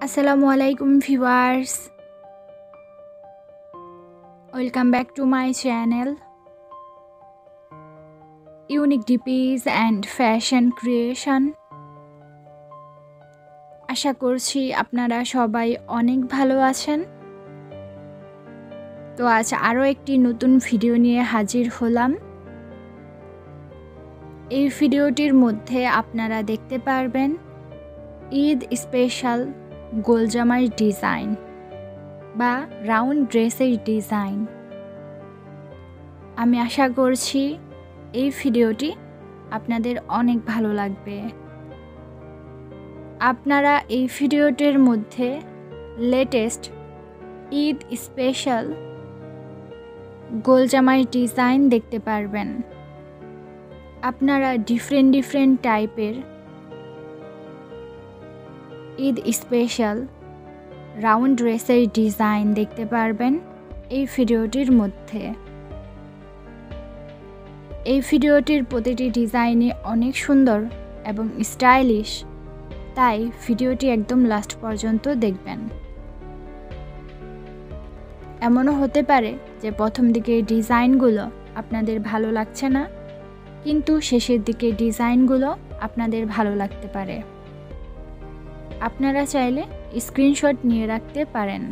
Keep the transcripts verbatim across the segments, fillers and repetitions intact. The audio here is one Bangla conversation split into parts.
আসসালামু আলাইকুম viewers, welcome back to my channel unique DPs and fashion creation. আশা করছি আপনারা সবাই অনেক ভালো আছেন। তো আজ আরও একটি নতুন ভিডিও নিয়ে হাজির হলাম। এই ভিডিওটির মধ্যে আপনারা দেখতে পারবেন ঈদ স্পেশাল গোলজামার ডিজাইন বা রাউন্ড ড্রেসের ডিজাইন। আমি আশা করছি এই ভিডিওটি আপনাদের অনেক ভালো লাগবে। আপনারা এই ভিডিওটির মধ্যে লেটেস্ট ঈদ স্পেশাল গোলজামার ডিজাইন দেখতে পারবেন। আপনারা ডিফারেন্ট ডিফারেন্ট টাইপের ঈদ স্পেশাল রাউন্ড ড্রেসের ডিজাইন দেখতে পারবেন এই ভিডিওটির মধ্যে। এই ভিডিওটির প্রতিটি ডিজাইনই অনেক সুন্দর এবং স্টাইলিশ, তাই ভিডিওটি একদম লাস্ট পর্যন্ত দেখবেন। এমনও হতে পারে যে প্রথম দিকে ডিজাইনগুলো আপনাদের ভালো লাগছে না, কিন্তু শেষের দিকে ডিজাইনগুলো আপনাদের ভালো লাগতে পারে। আপনারা চাইলে স্ক্রিনশট নিয়ে রাখতে পারেন।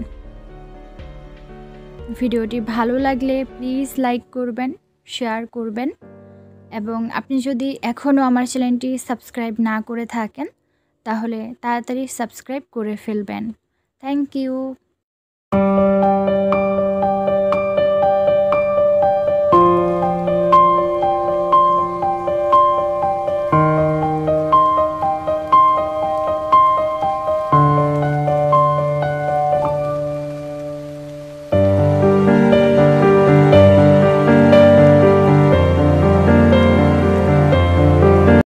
ভিডিওটি ভালো লাগলে প্লিজ লাইক করবেন, শেয়ার করবেন, এবং আপনি যদি এখনও আমার চ্যানেলটি সাবস্ক্রাইব না করে থাকেন তাহলে তাড়াতাড়ি সাবস্ক্রাইব করে ফেলবেন। Thank you.